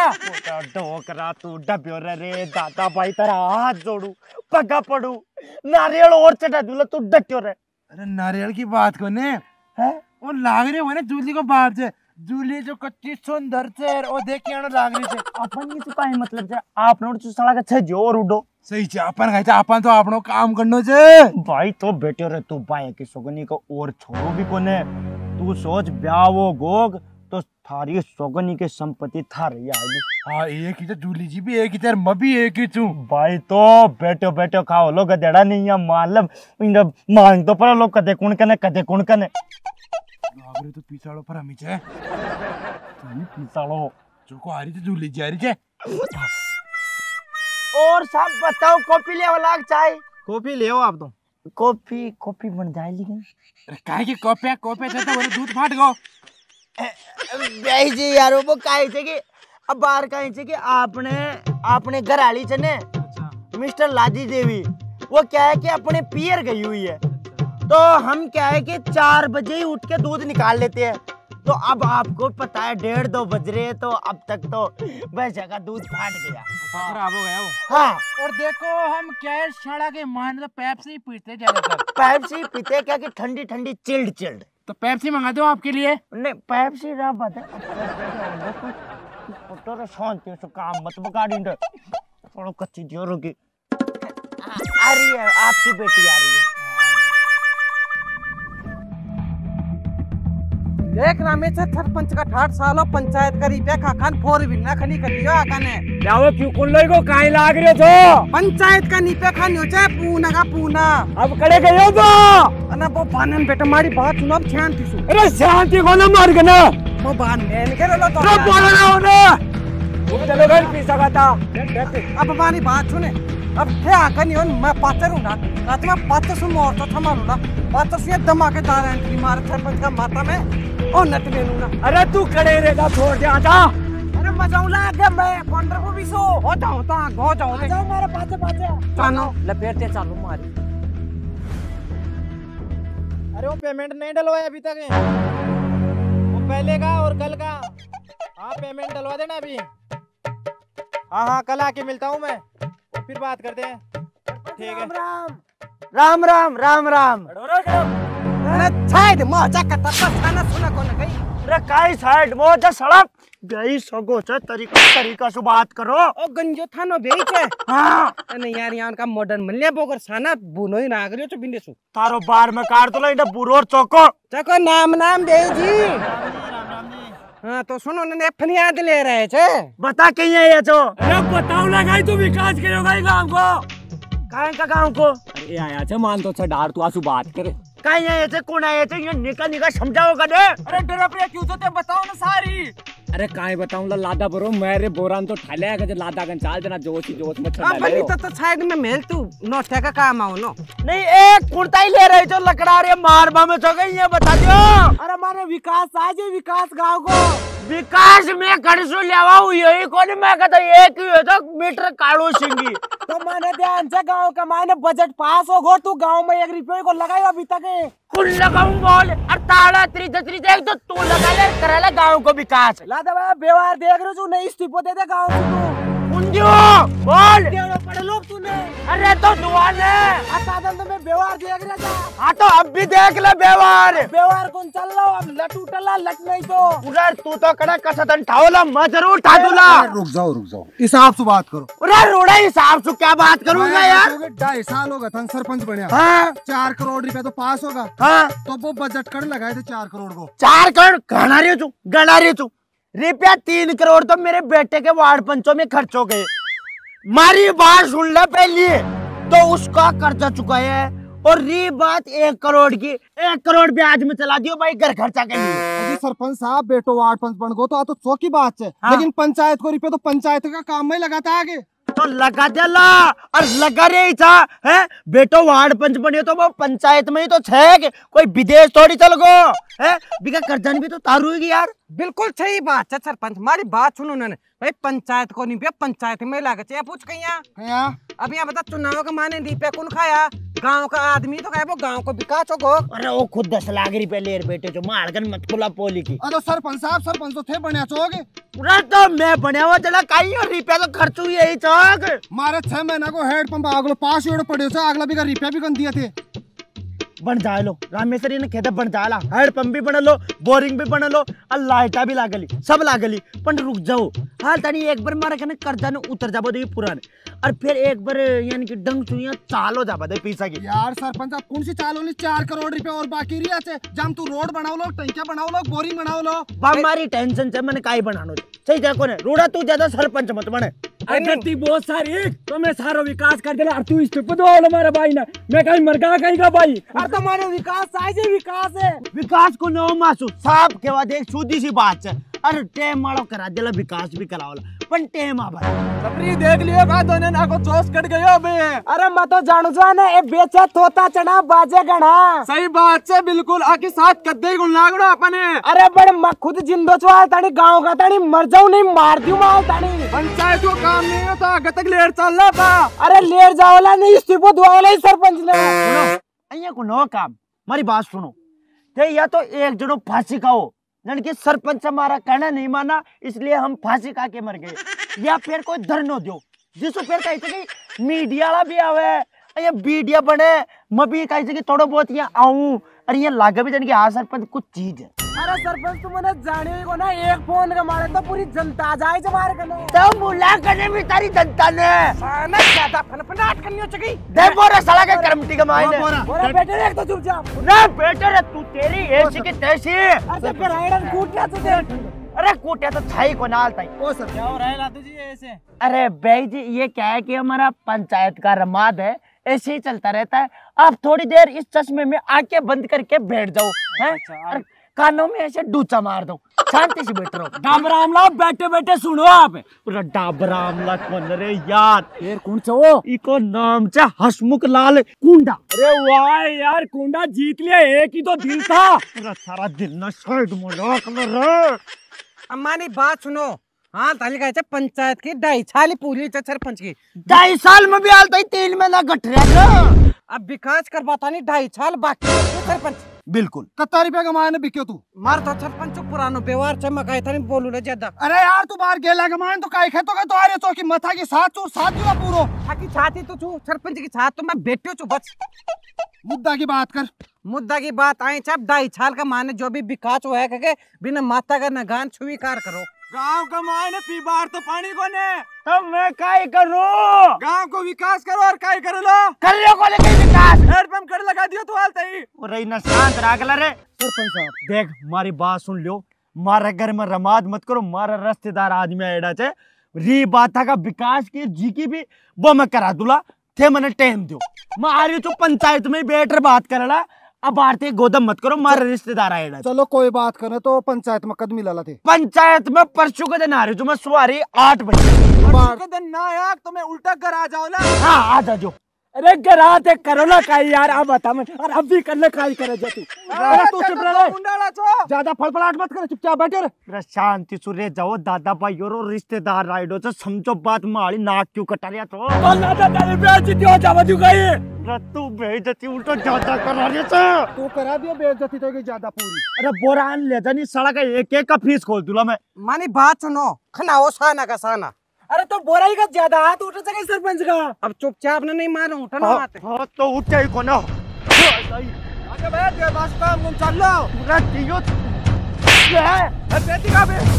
जा डोकरा तू डब्यो रे दादा भाई तेरा हाथ जोड़ू पगा पड़ू नारियल और चढ़ा दूला तू डट्यो रे। अरे नारियल की बात कोने है वो लाग रहे हो ना जूली को बाप से जूली जो कच्ची सुंदर से और देख के आना लाग रही से अपन की तो काई मतलब से आप नोट चु सड़ा का छ जोर उडो सही छे अपन कहते अपन तो आपनो काम करनो छे भाई तो बेटे रे तू भाई की सोगनी को और छोरो भी कोने तू सोच ब्याहो गोग तो थारी सोगनी के संपत्ति था रही आली। हां एक ही तो जूली जी भी एक ही तेर मैं भी एक ही छु भाई तो बेटो बेटो खाओ लो गदेड़ा नहीं या मालम इंदा मांग तो पर लोग कदे कुण कने कदे कुण कने लाग तो पिसाड़ो पर हमी छे तुम पिसाड़ो जो को आ रही थी जूली जी आ रही छे। और सब बताओ कॉफी ले वाला चाय कॉफी ले आओ आप तो। कॉफी कॉफी बन जाए लेकिन अरे काहे की कॉफी कॉफी से तो वो दूध फाट गयो भाई जी यार वो काहे छे कि अब बाहर काहे छे कि आपने आपने घर आली छे ने मिस्टर लाजी देवी वो क्या है कि अपने पियर गई हुई है तो हम क्या है कि चार बजे ही उठ के दूध निकाल लेते हैं तो अब आपको पता है डेढ़ दो बज रहे तो अब तक तो वैसे का दूध फाट गया खराब हो गया वो। हाँ और देखो हम क्या है शाड़ा के मान तो पेप्सी पीते ज्यादातर पेप्सी पीते क्या कि ठंडी ठंडी चिल्ड चिल्ड तो पेप्सी मंगा दो आपके लिए। नहीं पेप्सी ना बता तो रे शांति से काम मत बगाड़ी दे थोड़ा कच्ची जोरों की आ रही है आपकी बेटी आ रही है। देख रामे से सरपंच का ठाठ सालो पंचायत का रुपया खाखान फोर व्हील ना खनी कर दियो आकाने जाओ क्यों कुल लोई को काई लाग रहे हो पंचायत का निपे खानी हो चाहे पूना का पूना अब खड़े गए हो तो अना वो बानन बेटा मारी बात सुनो अब शांति सु अरे शांति को ना मार के ना वो बान मैन के लो तो अब बोल रहा हूं ना तुम चलो घर पी सका था अब हमारी बात सुने अब थे आकनी हो मैं पाचर हूं ना रात में पाचर सुन मोर तो थमालू ना पाचर से दमा के तार एंट्री मार सरपंच का माथा में ओ नट लेनू ना। अरे तू खड़े रहेगा छोड़ दे आजा। अरे मजाउला के मैं पंद्रह को भी सो हो जाऊं ता हो जाऊं जाओ मेरे पाछे पाछे चानो लपेटते चालू मारी। अरे वो पेमेंट नहीं डलवाया अभी तक है पहले का और कल का। हाँ पेमेंट डलवा देना अभी। हाँ हाँ कल आके मिलता हूँ मैं, और फिर बात करते हैं। ठीक है। राम राम राम राम। साइड मजा का खाना सुना कौन गई। अरे काई साइड मोजा सड़क गई सगो से तरीका तरीका से बात करो। ओ गंजो थानो बेच है। हाँ नहीं यार यहाँ का मॉडर्न मिलने बोकर साना बुनो ही ना करियो तो बिंदे सु तारो बार में काट तो लेना बुरोर चौको चको नाम नाम दे जी। हाँ तो सुनो ने फनियाद ले रहे छे। बता कहीं है ये तो। अरे बताओ लगाई तू विकास करेगा ये गांव को। काहे का गांव को। अरे आया छे मान तो डार तू आसू बात करे। काहे है ये कौन आए थे ये निका निका समझाओ कदे। अरे डरा पे क्यों सोते बताओ ना सारी। अरे काहे बताऊं ला लादा बरो मेरे बोरान तो ठाले के लादा गन चाल देना जोशी जोश में छड़ा ले। तो तो साइड में मेल तू नोटे का काम आओ नो। नहीं एक कुर्ता ही ले रहे जो लकड़ा रे मारबा में तो गई ये बता दो। अरे माने विकास आज विकास गांव को विकास में करसु लेवा हुई यही कोने मैं कहता एक ही है तो मीटर काड़ो सिंगी। तो माने ध्यान से गांव का माने बजट पास हो गो तू गांव में एक रुपये को लगाई अभी तक कुल लगाऊं बोल और ताड़ा त्री त्री देख तो तू लगा ले करेला गांव को विकास। ला दे भाई व्यवहार देख रहे तू नहीं इस्तीफा दे दे गांव को कुंजो बोल देना पड़े लोग तूने। अरे तो दुआ ने आता दल में व्यवहार देख रहा था। हाँ तो अब भी देख ले व्यवहार। व्यवहार कौन चल रहा अब लटू टला लट नहीं तो उधर तू तो कड़ा कसतन ठावला मैं जरूर उठा दूला। रुक जाओ रुक जाओ हिसाब से बात करो। अरे रोड़ा हिसाब से क्या बात करूंगा यार। ढाई साल होगा था सरपंच बने। हाँ चार करोड़ रुपया तो पास होगा। हाँ तो वो बजट कर लगाए थे चार करोड़ को। चार करोड़ गणा रही तू गणा रही तू रुपया तीन करोड़ तो मेरे बेटे के वार्ड पंचों में खर्च हो गए। मारी बात सुन ले पहले तो उसका कर्जा चुका है और री बात एक करोड़ की एक करोड़ ब्याज में चला दियो भाई घर खर्चा के लिए। अरे सरपंच साहब बेटो वार्ड पंच बन गो तो आ तो चौकी बात है। हाँ। लेकिन पंचायत को रुपया तो पंचायत का काम में लगाता है आगे। तो लगा दिला और लगा रही था है बेटो वार्ड पंच बने तो वो पंचायत में ही तो छे कोई विदेश थोड़ी चल गो है बिका कर्जन भी तो तारू ही यार। बिल्कुल सही बात है सरपंच हमारी बात सुनो उन्होंने भाई पंचायत को नहीं पे पंचायत में लागे चाहिए पूछ कहीं यहाँ अब यहाँ बता चुनाव का माने नहीं पे कौन खाया गांव का आदमी तो कहे वो गांव को विकास होगो। अरे वो खुद दस लाख रुपए ले बेटे जो मारगन मत खुला पोली की। अरे सरपंच साहब सरपंच तो थे बने चौक। पूरा तो मैं बने हुआ चला कहीं और रुपया तो खर्च हुई यही चौक। मारे छह महीना को हेड पंप अगलो पास एवढे पड़े से अगला भी का रुपया भी कन दिए थे। बन जाए लो रामेश्वरी ने खेत बन जाला हेड पंप भी बना लो बोरिंग भी बना लो और लाइटा भी लागली सब लागली पण रुक जाओ हाल तानी एक बार मारा कने कर्जा ने उतर जाबो दे पुराने और फिर एक बार यानी कि डंग सुइया चालो जाबो दे पैसा की। यार सरपंच आप कौन सी चालो ली चार करोड़ रुपया और बाकी रिया छे जम तू रोड बनाओ लो टंकिया बनाओ लो बोरिंग बनाओ लो। हमारी टेंशन से मैंने काई बनानो सही जा कोने रोड़ा तू ज्यादा सरपंच मत बने। अरे बहुत सारी तो मैं सारा विकास कर देला तू इस्तीफा दो हमारा भाई ना मैं कहीं मरगा कहीं का भाई। अरे तुम्हारे विकास चाहिए विकास है विकास को नो मासू साहब के बाद एक सीधी सी बात है। अरे टेम मारो करा देला विकास भी करावला पण टेम आ भाई सपरी देख लियो का दोने ना को जोश कट गयो बे। अरे मैं तो जानू जा ना ए बेचा तोता चना बाजे गणा। सही बात है बिल्कुल आके साथ कद्दे गुण लागड़ो अपने। अरे बड़े मैं खुद जिंदो छवा तानी गांव का तानी मर जाऊ नहीं मार दियो माल तानी। पंचायत को काम नहीं होता गतक लेर चल रहा था। अरे लेर जाओला नहीं इस्तीफा दुआवला ही सरपंच ने। सुनो अइया को नो काम मारी बात सुनो ते या तो एक जनो फांसी खाओ लड़की सरपंच हमारा कहना नहीं माना इसलिए हम फांसी खा के मर गए या फिर कोई धरनो दो जिसको फिर कही कि मीडिया वाला भी आवे या वीडियो बने मैं भी कही कि थोड़ा बहुत यहाँ आऊं और ये लागे भी जाने की हाँ सरपंच कुछ चीज है। अरे सरपंच तुम मैंने जाने को ना एक फोन का मारे तो पूरी जनता जाए जमारे करने तो मुला करने में तारी जनता ने साना ज्यादा फनफनाट करनी हो चुकी। दे बोरा साला के करमटी का मायने बोरा बेटे देख तो चुपचाप ना बेटे रे तू तेरी ऐसी की तैसी ऐसे फिर आयरन कूट क्या तुझे। अरे कूटिया तो छाई को नाल ताई। ओ सर क्या हो रहा है लादू जी ऐसे। अरे भाई जी ये क्या है कि हमारा पंचायत का रमाद है ऐसे ही चलता रहता है। आप थोड़ी देर इस चश्मे में आंखें बंद करके बैठ जाओ हैं और कानों में ऐसे डूचा मार दो शांति से बैठ रहो। डाबरामला बैठे बैठे सुनो आप। पूरा डाबरामला कौन रे यार फिर कौन सा वो इको नाम से हसमुख लाल कुंडा। अरे वाह यार कुंडा जीत लिया एक ही तो दिल था पूरा सारा दिल ना साइड में लॉक में रे। अम्मानी बात सुनो हाँ ताली कहे पंचायत की ढाई साल पूरी सरपंच की ढाई साल में भी हालता ही तीन महीना घट रहा। अब विकास करवाता नहीं ढाई साल बाकी सरपंच बिल्कुल। कत्ता रुपया कमाए ने बिक्यो तू। मार तो सरपंच पुरानो व्यवहार चमकाए था नहीं बोलू ले ज्यादा। अरे यार तू बाहर गेला कमाए तो काई खेतो का तो आ रे चौकी मथा की साथ चूर साथ जुआ पूरो। की छाती तो छू सरपंच की छात तो मैं बेटियो छू बस। मुद्दा की बात कर। मुद्दा की बात आई छप ढाई साल का माने जो भी विकास है के बिना माता का नगान स्वीकार करो। गांव का मायने पी बार तो पानी को ने तो मैं काई करूं? गांव को विकास करो और काई कर लो कर लियो को लेके विकास। हेडपंप कर लगा दियो तो हाल तई और ना शांत रागला रे। सरपंच साहब देख मारी बात सुन लियो, मारे घर में रमाद मत करो, मारा रिश्तेदार आदमी आएडा छे री बात का विकास की जी की भी वो मैं करा दूला थे मैंने टाइम दो। मैं आ रही तू पंचायत में बैठ कर बात करला, अब आरती गोदम मत करो, मारे रिश्तेदार आएडा। चलो कोई बात करे तो पंचायत में कदमी लाला थे। पंचायत में परसों के दिन आ रही हूँ मैं सुवारी आठ बजे। के दिन ना यार तो मैं उल्टा घर आ जाओ ना। हाँ आ जाओ। अरे गराते करो ना काई यार, अब बता मैं और अब भी कर ले काई करे जा तू। अरे तू चुप रह रे, मुंडाला छो ज्यादा फड़फड़ाहट मत कर, चुपचाप बैठो रे। अरे शांति सुरे जाओ दादा भाई और रिश्तेदार राइडो से समझो बात, मारी नाक क्यों कटा लिया तो दादा तेरी बेइज्जती हो जावा तू गई। अरे तू बेइज्जती उल्टा ज्यादा करा रही है तू करा दियो बेइज्जती तो की ज्यादा पूरी। अरे बोरान ले जानी सड़क एक एक का फीस खोल दूला मैं। मानी बात सुनो खनाओ साना का साना। अरे तो बोराई का ज्यादा हाथ उठ सके सरपंच का। अब चुपचाप ने नहीं मारो उठना हाँ, आते। हाँ तो उठ जाए को ना। आगे बैठ गए बस काम तुम चल लो। पूरा दियो ले बेटी का बे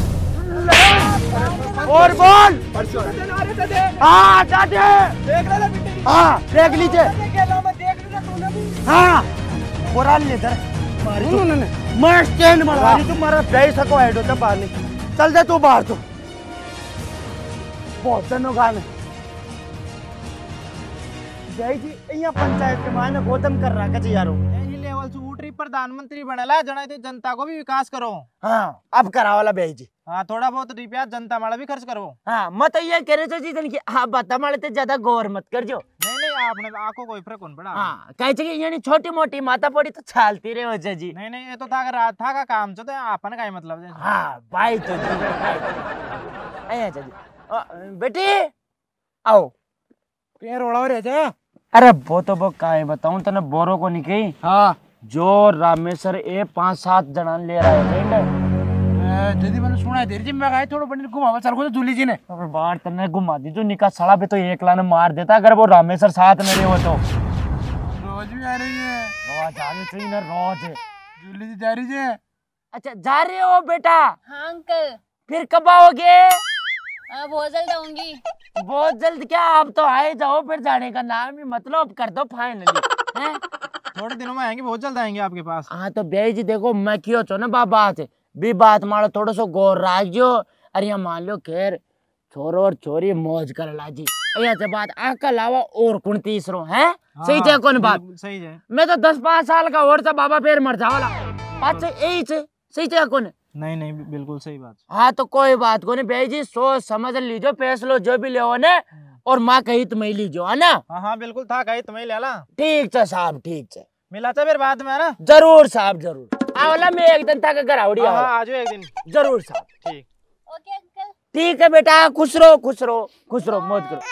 और बोल। नारे से दे हाँ दादे देख ले बेटी। हाँ देख लीजिए। खेला मैं देख लिया तूने भी। हाँ बोरान ले इधर मारी तू मैं स्टैंड मारा रही तुम्हारा बेई सको हेडो तो बाहर नहीं चल दे तू बाहर तो बहुत जनो गाने जय जी यहाँ पंचायत के मायने गोदम कर रहा है यारो। यही लेवल से उठरी प्रधानमंत्री बनला जना तो जनता को भी विकास करो। हाँ अब करा वाला बेई जी। हाँ थोड़ा बहुत रुपया जनता वाला भी खर्च करो। हाँ मत ये कह रहे जी कि हाँ बता माले तो ज्यादा गौर मत कर जो। नहीं नहीं आपने आपको कोई फर्क कौन पड़ा। हाँ कहे कि यानी छोटी मोटी माता पड़ी तो छालती रहे हो जी। नहीं नहीं ये तो था रात था का काम चो तो आपने का मतलब है। हाँ भाई तो जी भाई जी बेटी आओ पैर ओढ़ा रहे थे। अरे वो तो वो काहे बताऊं तने बोरो को नहीं कही। हाँ जो रामेश्वर ए पांच सात जना ले रहा है दीदी मैंने सुना है देर जी मैं गए थोड़ा बड़ी घुमावा चल को जूली जी ने बाहर तने घुमा दी जो निका सड़ा पे तो एक लाने मार देता अगर वो रामेश्वर साथ में रहे हो तो। रोज भी आ रही है रोज आ रही चाहिए ना रोज। जूली जी जा रही है। अच्छा जा रहे हो बेटा? हाँ अंकल। फिर कब आओगे? हाँ बहुत जल्द आऊंगी। बहुत जल्द क्या, आप तो आए जाओ फिर जाने का नाम ही मतलब कर दो फाइनली हैं। थोड़े दिनों में आएंगे, बहुत जल्द आएंगे आपके पास। हाँ तो बेई जी देखो मैं क्यों चो ना बात भी बात मारो थोड़ा सो गौर राखियो। अरे यहाँ मान लो खैर छोरो और छोरी मौज कर लाजी यहाँ से बात आका अलावा और कौन तीसरो है। हाँ, सही है कौन बात सही है। मैं तो दस पाँच साल का और था बाबा फिर मर जावाला बात से यही से सही है कौन। नहीं नहीं बिल्कुल सही बात। हाँ तो कोई बात को नहीं बेई जी सोच समझ लीजिए फैसलो जो भी ले ने और माँ कही तुम्हें लीजिए है ना। हाँ हाँ बिल्कुल था कही तुम्हें ले ला। ठीक है साहब ठीक है मिला था फिर बाद में है ना। जरूर साहब जरूर आवला मैं एक दिन तक घरावड़ी हाँ आज एक दिन जरूर साहब। ठीक ओके अंकल। ठीक है बेटा खुश रहो खुश रहो खुश रहो मौज करो।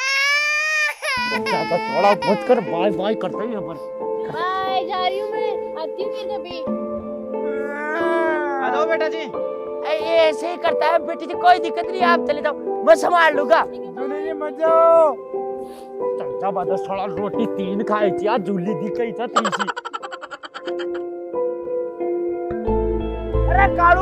ज्यादा थोड़ा मत कर बाय बाय करते ही अपन। बाय जा रही हूँ मैं आती हूँ फिर कभी। आ जाओ बेटा जी। ये ऐसे ही करता है बेटी जी कोई दिक्कत नहीं आप चले जाओ मैं संभाल लूंगा। जूली जी मत जाओ। चंचा बादा थोड़ा रोटी तीन खाई थी आज जूली दी कही था तीसरी। अरे कालू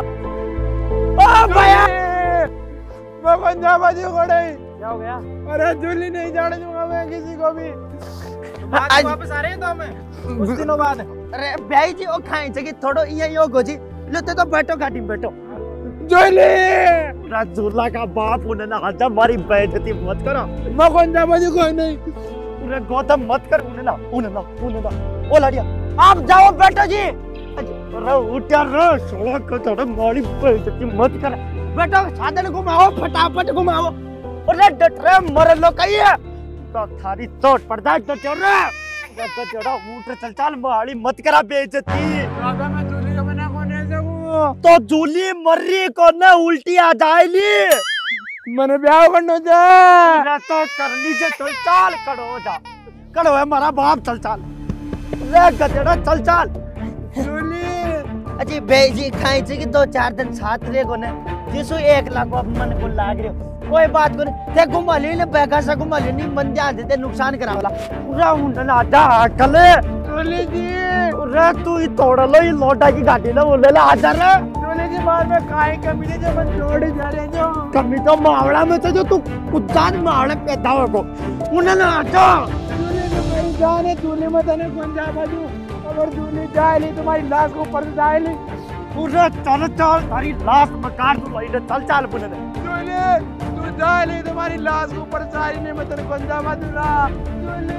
ओ भैया मैं पंजाबाजी कोड़े क्या हो गया। अरे जूली नहीं जाने दूंगा मैं किसी को भी। आज वापस आ रहे हैं तो हमें कुछ दिनों बाद। अरे भाई जी ओ खाई चाहिए थोड़ो ये योग हो जी लो तो, तो बैठो गाड़ी में बैठो। जूली रसूला का बाप उन्हें ना हजा मारी बेइज्जती मत करो। मैं पंजाबाजी कोई नहीं। अरे गौतम मत कर उन्हें ना उन्हें ना उन्हें ना ओ लड़िया आप जाओ बेटो जी। अरे उठा रे सोला को थोड़ा मारी बेइज्जती मत कर बेटो साधन घुमाओ फटाफट घुमाओ। अरे डट रे मर लो कहीं है तो थारी चोट पड़ जाए तो चल रे तो चढ़ा उठ चल चल मारी मत करा बेइज्जती। दादा मैं जूली को बिना कोने सकूं। तो जूली मर्री को ना उल्टी आ जाएगी मैंने ब्याह करना जा। मेरा तो कर लीजिए चल चाल करो जा करो है हमारा बाप चल चाल रे गधेड़ा चल चाल अच्छी बेजी खाई छी कि दो चार दिन साथ रे को ने जिसो एक लाख को मन को लाग रे कोई बात को ते घुमा ले ले बैगा सा घुमा ले नहीं मन ध्यान देते नुकसान करावला पूरा मुंडा आधा कले चोली जी रे तू ही तोड़ लो ये लोटा की गाड़ी ना बोले ला आजा रे चोली जी बाद में काहे कमी ने जो मन जोड़ जा रहे जो कमी तो मावड़ा में तो जो तू कुत्ता मावड़ा पैदा हो को उन्हें ना आजा चोली जी भाई जाने चोली मत ने कौन जा बाजू अगर चोली जाए ली तुम्हारी लाश को ऊपर जाए ली पूरा चल चल तारी लाश मकार तू लई चल चल पुने चोली तू जाए ली तुम्हारी लाश को ऊपर जाए नहीं मत ने कौन जा बाजू ला चोली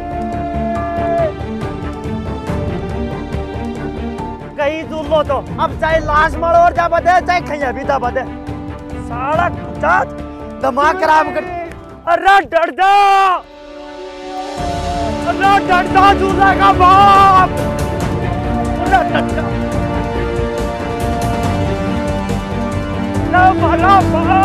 कहीं दूर लो तो अब चाहे लाश मरो और जा बदे चाहे खैया भी जा बदे सारा कुत्ता दिमाग खराब कर अरे डर जा अरे डर जा दूल्हा का बाप अरे डर जा ना भला बाप